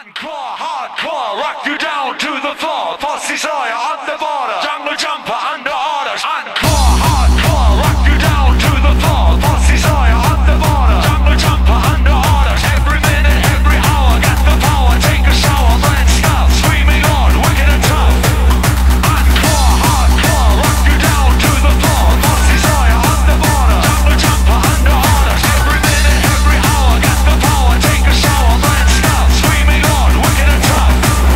Encore, hardcore, rock you down to the floor. Pussy Sawyer on the border, jungle jumper under orders. Encore, hardcore, rock you down to the floor. Pussy Sawyer on the border, jungle jumper under orders. Every minute, every hour, got the power. Take a shower, blend stuff, screaming on, wicked and tough. Encore, hardcore, rock you down to the floor. Pussy Sawyer on the border, jungle jumper under orders. Every minute, every hour, got the power. Take a shower, blend stuff, screaming on, wicked and tough.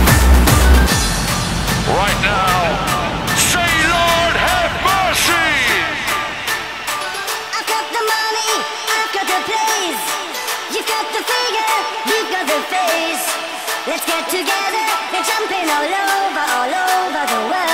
Right now, say Lord have mercy. I've got the money, I've got the place. You got the figure, you got the face. Let's get together, we're jumping all over the world.